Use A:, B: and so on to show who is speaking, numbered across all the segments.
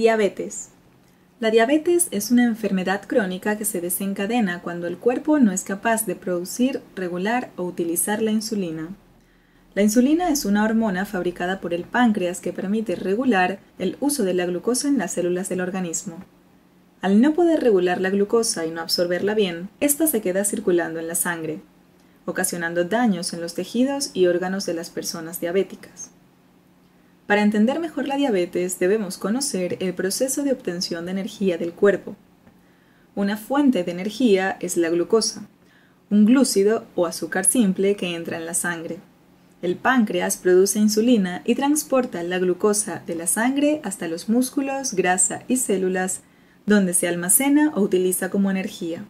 A: Diabetes. La diabetes es una enfermedad crónica que se desencadena cuando el cuerpo no es capaz de producir, regular o utilizar la insulina. La insulina es una hormona fabricada por el páncreas que permite regular el uso de la glucosa en las células del organismo. Al no poder regular la glucosa y no absorberla bien, ésta se queda circulando en la sangre, ocasionando daños en los tejidos y órganos de las personas diabéticas. Para entender mejor la diabetes debemos conocer el proceso de obtención de energía del cuerpo. Una fuente de energía es la glucosa, un glúcido o azúcar simple que entra en la sangre. El páncreas produce insulina y transporta la glucosa de la sangre hasta los músculos, grasa y células, donde se almacena o utiliza como energía.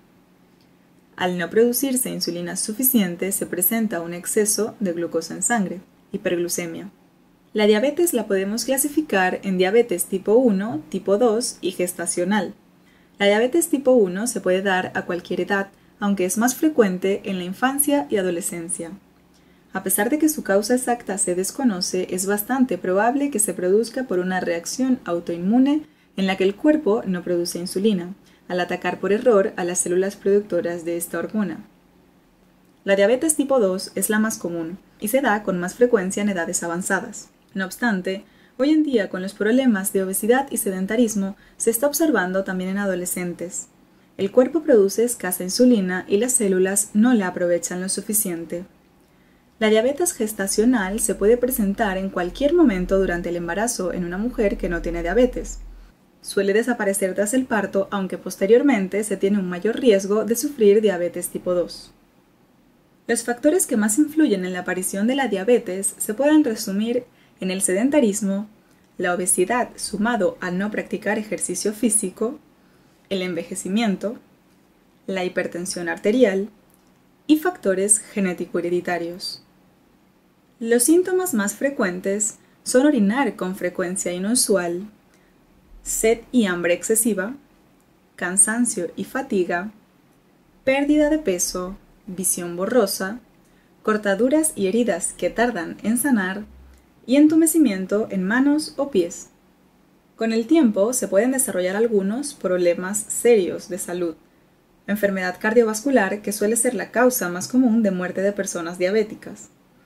A: Al no producirse insulina suficiente, se presenta un exceso de glucosa en sangre, hiperglucemia. La diabetes la podemos clasificar en diabetes tipo 1, tipo 2 y gestacional. La diabetes tipo 1 se puede dar a cualquier edad, aunque es más frecuente en la infancia y adolescencia. A pesar de que su causa exacta se desconoce, es bastante probable que se produzca por una reacción autoinmune en la que el cuerpo no produce insulina, al atacar por error a las células productoras de esta hormona. La diabetes tipo 2 es la más común y se da con más frecuencia en edades avanzadas. No obstante, hoy en día con los problemas de obesidad y sedentarismo se está observando también en adolescentes. El cuerpo produce escasa insulina y las células no la aprovechan lo suficiente. La diabetes gestacional se puede presentar en cualquier momento durante el embarazo en una mujer que no tiene diabetes. Suele desaparecer tras el parto, aunque posteriormente se tiene un mayor riesgo de sufrir diabetes tipo 2. Los factores que más influyen en la aparición de la diabetes se pueden resumir en el sedentarismo, la obesidad sumado a no practicar ejercicio físico, el envejecimiento, la hipertensión arterial y factores genético-hereditarios. Los síntomas más frecuentes son orinar con frecuencia inusual, sed y hambre excesiva, cansancio y fatiga, pérdida de peso, visión borrosa, cortaduras y heridas que tardan en sanar, y entumecimiento en manos o pies. Con el tiempo se pueden desarrollar algunos problemas serios de salud. Enfermedad cardiovascular, que suele ser la causa más común de muerte de personas diabéticas.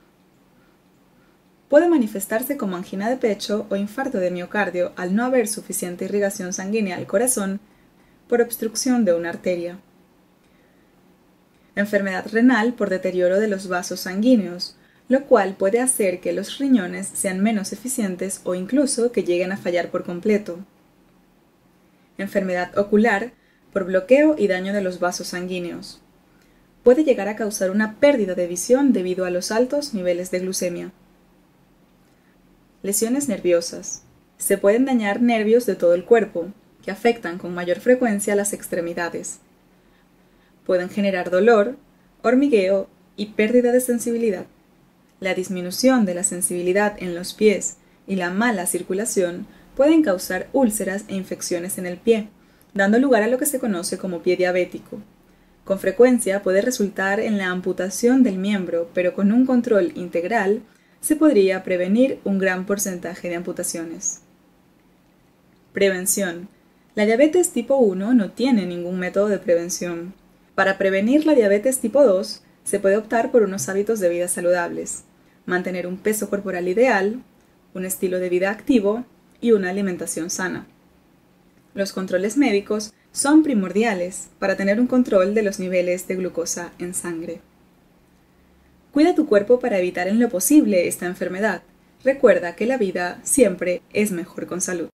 A: Puede manifestarse como angina de pecho o infarto de miocardio al no haber suficiente irrigación sanguínea al corazón por obstrucción de una arteria. Enfermedad renal por deterioro de los vasos sanguíneos, lo cual puede hacer que los riñones sean menos eficientes o incluso que lleguen a fallar por completo. Enfermedad ocular por bloqueo y daño de los vasos sanguíneos. Puede llegar a causar una pérdida de visión debido a los altos niveles de glucemia. Lesiones nerviosas. Se pueden dañar nervios de todo el cuerpo, que afectan con mayor frecuencia las extremidades. Pueden generar dolor, hormigueo y pérdida de sensibilidad. La disminución de la sensibilidad en los pies y la mala circulación pueden causar úlceras e infecciones en el pie, dando lugar a lo que se conoce como pie diabético. Con frecuencia puede resultar en la amputación del miembro, pero con un control integral se podría prevenir un gran porcentaje de amputaciones. Prevención. La diabetes tipo 1 no tiene ningún método de prevención. Para prevenir la diabetes tipo 2, se puede optar por unos hábitos de vida saludables, mantener un peso corporal ideal, un estilo de vida activo y una alimentación sana. Los controles médicos son primordiales para tener un control de los niveles de glucosa en sangre. Cuida tu cuerpo para evitar en lo posible esta enfermedad. Recuerda que la vida siempre es mejor con salud.